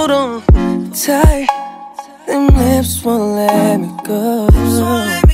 hold on tight. Them lips won't let me go.